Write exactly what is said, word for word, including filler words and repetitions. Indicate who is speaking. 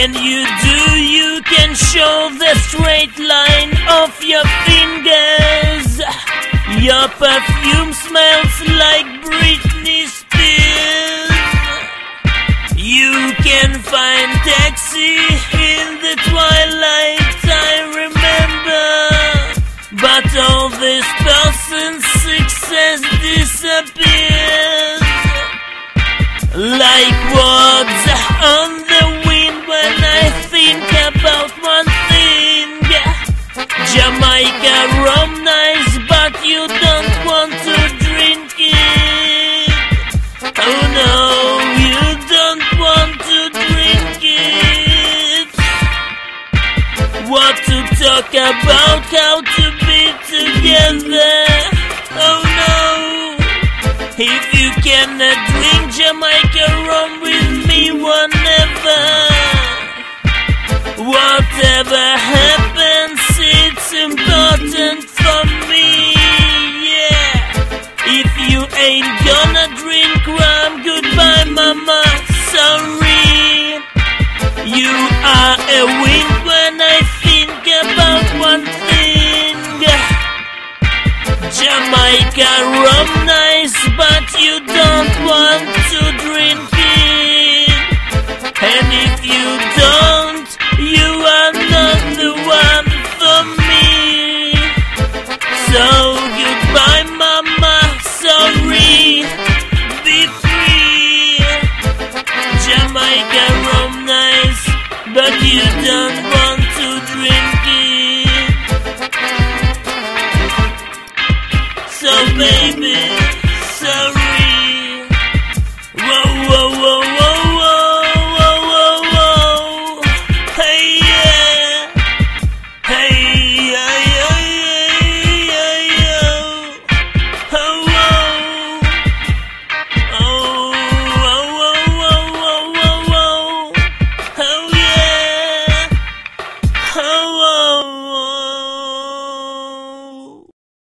Speaker 1: When you do, you can show the straight line of your fingers. Your perfume smells like Britney Spears. You can find taxi in the twilight, I remember. But all this person's success disappears like words on the wind when I think about one thing. Jamaica rum nice, but you don't want to drink it. Oh no, you don't want to drink it. What to talk about, how to be together. Oh no, if you cannot drink Jamaica rum with me, whenever, whatever happens, it's important for me, yeah. If you ain't gonna drink rum, goodbye mama, sorry. You are a wind when I think about one thing. Jamaica rum nice, but you don't want to drink it. And if you don't, you are not the one for me. So goodbye mama, sorry, be free. Jamaica rum nice, but you don't want to drink it. So baby,